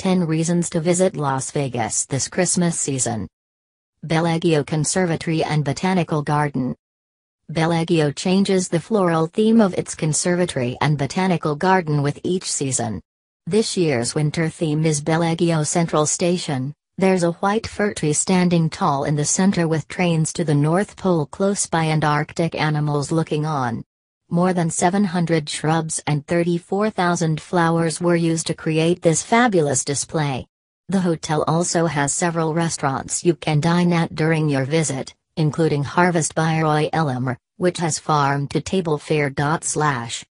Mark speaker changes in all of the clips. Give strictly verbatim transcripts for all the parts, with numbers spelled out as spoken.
Speaker 1: ten Reasons to Visit Las Vegas This Christmas Season. Bellagio Conservatory and Botanical Garden. Bellagio changes the floral theme of its conservatory and botanical garden with each season. This year's winter theme is Bellagio Central Station. There's a white fir tree standing tall in the center with trains to the North Pole close by and Arctic animals looking on. More than seven hundred shrubs and thirty-four thousand flowers were used to create this fabulous display. The hotel also has several restaurants you can dine at during your visit, including Harvest by Roy Elmer, which has farm-to-table fare. Slash.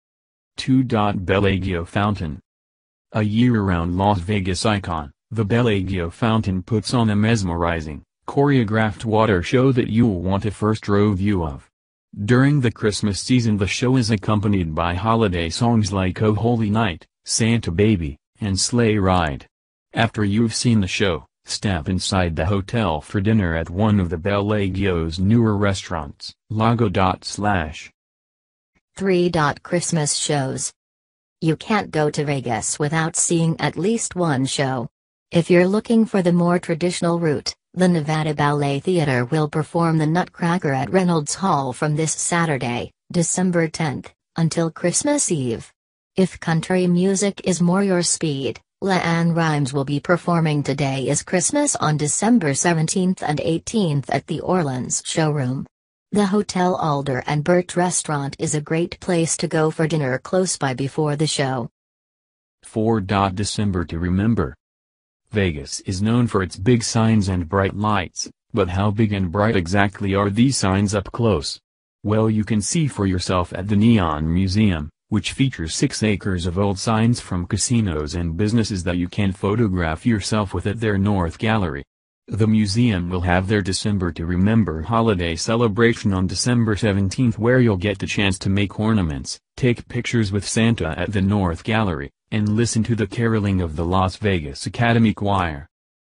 Speaker 2: two. Bellagio Fountain. A year-round Las Vegas icon, the Bellagio Fountain puts on a mesmerizing, choreographed water show that you'll want a first-row view of. During the Christmas season, the show is accompanied by holiday songs like "Oh Holy Night," "Santa Baby," and "Sleigh Ride." After you've seen the show, step inside the hotel for dinner at one of the Bellagio's newer restaurants. Lago. Slash.
Speaker 1: three. Christmas shows. You can't go to Vegas without seeing at least one show. If you're looking for the more traditional route, the Nevada Ballet Theater will perform the Nutcracker at Reynolds Hall from this Saturday, December tenth, until Christmas Eve. If country music is more your speed, LeAnn Rimes will be performing Today Is Christmas on December seventeenth and eighteenth at the Orleans Showroom. The Hotel Alder and Burt restaurant is a great place to go for dinner close by before the show.
Speaker 2: four. December to remember. Vegas is known for its big signs and bright lights, but how big and bright exactly are these signs up close? Well, you can see for yourself at the Neon Museum, which features six acres of old signs from casinos and businesses that you can photograph yourself with at their North Gallery. The museum will have their December to Remember holiday celebration on December seventeenth, where you'll get the chance to make ornaments, take pictures with Santa at the North Gallery, and listen to the caroling of the Las Vegas Academy Choir.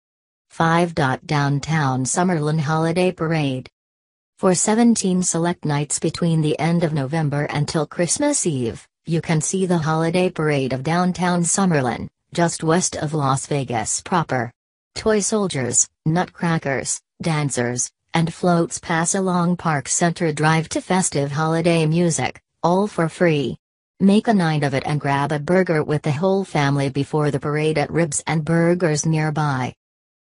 Speaker 1: five. Downtown Summerlin Holiday Parade. For seventeen select nights between the end of November until Christmas Eve, you can see the holiday parade of downtown Summerlin, just west of Las Vegas proper. Toy soldiers, nutcrackers, dancers, and floats pass along Park Center Drive to festive holiday music, all for free. Make a night of it and grab a burger with the whole family before the parade at Ribs and Burgers nearby.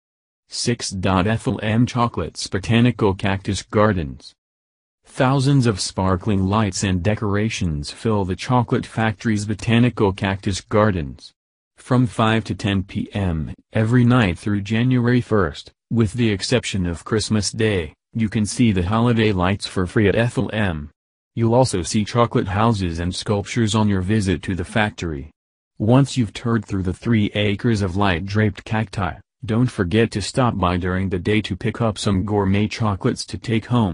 Speaker 2: six. Ethel M. Chocolate's Botanical Cactus Gardens. Thousands of sparkling lights and decorations fill the Chocolate Factory's Botanical Cactus Gardens. From five to ten p m every night through January first, with the exception of Christmas Day, you can see the holiday lights for free at Ethel M. You'll also see chocolate houses and sculptures on your visit to the factory. Once you've toured through the three acres of light-draped cacti, don't forget to stop by during the day to pick up some gourmet chocolates to take home.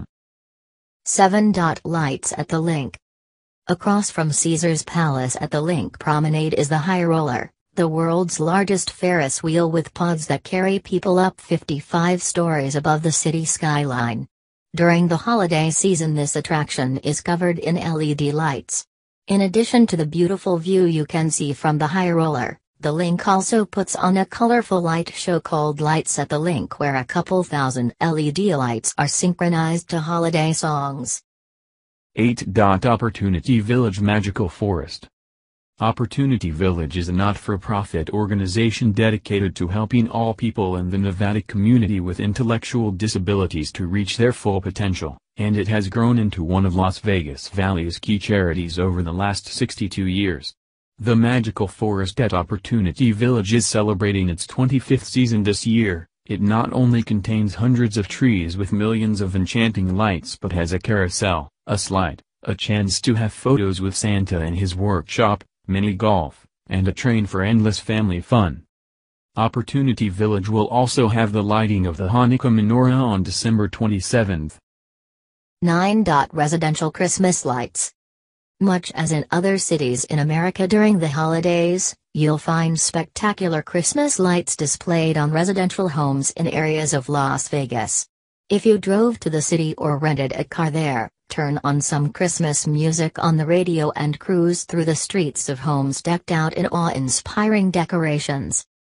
Speaker 1: seven. Lights at the Link. Across from Caesar's Palace at the Link Promenade is the High Roller, the world's largest Ferris wheel with pods that carry people up fifty-five stories above the city skyline. During the holiday season, this attraction is covered in L E D lights. In addition to the beautiful view you can see from the High Roller, the Link also puts on a colorful light show called Lights at the Link, where a couple thousand L E D lights are synchronized to holiday songs.
Speaker 2: eight. Opportunity Village Magical Forest. Opportunity Village is a not-for-profit organization dedicated to helping all people in the Nevada community with intellectual disabilities to reach their full potential, and it has grown into one of Las Vegas Valley's key charities over the last sixty-two years. The Magical Forest at Opportunity Village is celebrating its twenty-fifth season this year. It not only contains hundreds of trees with millions of enchanting lights but has a carousel, a slide, a chance to have photos with Santa in his workshop, mini golf, and a train for endless family fun. Opportunity Village will also have the lighting of the Hanukkah menorah on December twenty-seventh.
Speaker 1: nine. Residential Christmas lights. Much as in other cities in America during the holidays, you'll find spectacular Christmas lights displayed on residential homes in areas of Las Vegas. If you drove to the city or rented a car there, turn on some Christmas music on the radio and cruise through the streets of homes decked out in awe-inspiring decorations.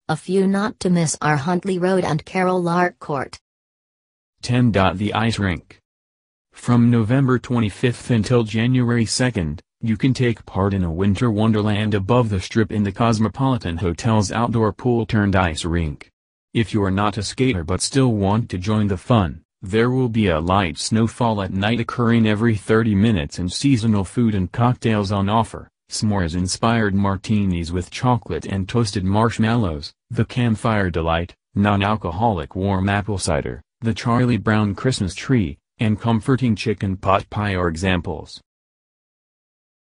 Speaker 1: A few not to miss are Huntley Road and Carol Lark Court.
Speaker 2: ten. The Ice Rink. From November twenty-fifth until January second, you can take part in a winter wonderland above the Strip in the Cosmopolitan Hotel's outdoor pool-turned-ice rink. If you're not a skater but still want to join the fun, there will be a light snowfall at night occurring every thirty minutes and seasonal food and cocktails on offer, s'mores-inspired martinis with chocolate and toasted marshmallows, the Campfire Delight, non-alcoholic warm apple cider, the Charlie Brown Christmas tree, and comforting chicken pot pie are examples.